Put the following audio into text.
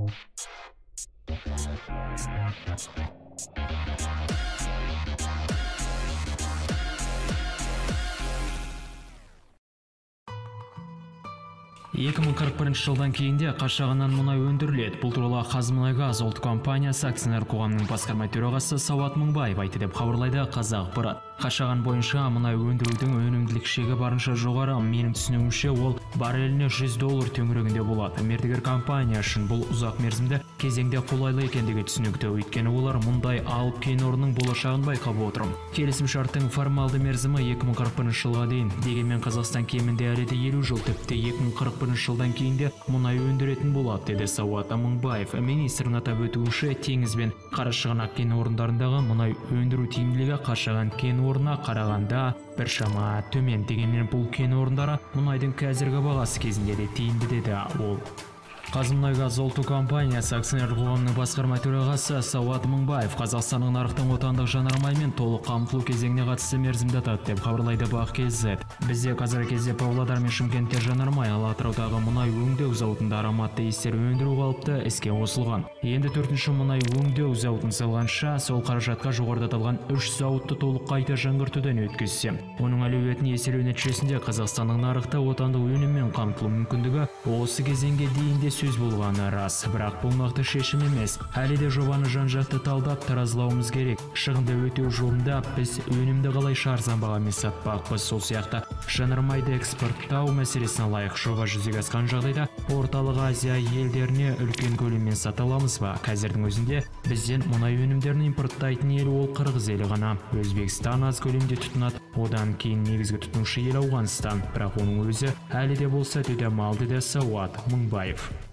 жылдан кейінде Қашағаннан мұнай өндіріледі. Бұл туралы Қазмұнайгаз ұлттық компаниясы акционер қоғамының басқарма төрағасы Сауат Мыңбаев айтты деп хабарлайды Қазақпарат. Қашаған бойынша мұнай өндірудің өнімділік шегі барынша жоғары. Менің түсінуімше, ол барреліне $100 төңірегінде болады. Мердігер компания үшін бұл ұзақ мерзімді кезеңде қолайлы екендігі түсінікті. Өйткені олар мұндай алып кен орнының болашағын байқап отыр. Келісімшарттың формалды мерзімі 2041 жылға дейін. Дегенмен Қазақстан кемінде әлі де 50 жыл, тіпті 2041 жылдан кейін де мұнай өндіретін болады, деді Сауат Мыңбаев. Министрдің атап өтуінше, теңіз бен Қарашығанақ кен орындарындағы мұнай өндіру тиімділігі Қашаған кен орнына қарағанда біршама төмен. Дегенмен бұл кен орындары мұнайдың қазіргі бағасы кезінде де тиімді, деді ол. Қазмұнайгаз ұлттық компаниясы акционер қоғамының басқарма төрағасы Сауат Мыңбаев Қазақстанның нарықтың отандық жанармаймен толық қамтылу кезеңіне қатысты мерзімді атады деп хабарлайды Бақ.кз. Бізде қазіргі кезде Павлодар мен Шымкентте жанармай, ал Атыраудағы мұнай өңдеу зауытында ароматты иістер өндіру қалыпты іске қосылған. Енді 4-ші мұнай өңдеу зауытын салғанша, сол қаражатқа жоғарыда аталған 3 зауытты толық қайта жаңғыртудан өткізсе, оның әлеуетін еселеу нәтижесінде Қазақстанның нарықта отандық өніммен қамтылу мүмкіндігі осы кезеңге дейін де сөз болғаны рас. Бірақ бұл нақты шешім емес. Әлі де жобаны жан-жақты талдап таразылауымыз керек. Шығынды өтеу жолында біз өнімді қалайша арзан бағамен сатпақпыз. Сол сияқты жанармайды экспорттау мәселесіне лайық жоба жүзеге асқан жағдайда орталық Азия елдеріне үлкен көлеммен сата аламыз ба? Қазірдің өзінде бізден мұнай өнімдерін импорттайтын ел ол Қырғыз елі ғана. Өзбекстан аз көлемде тұтынады. Одан кейін негізгі тұтынушы ел Ауғанстан. Бірақ оның өзі әлі де болса төте мал, деді Сауат Мыңбаев.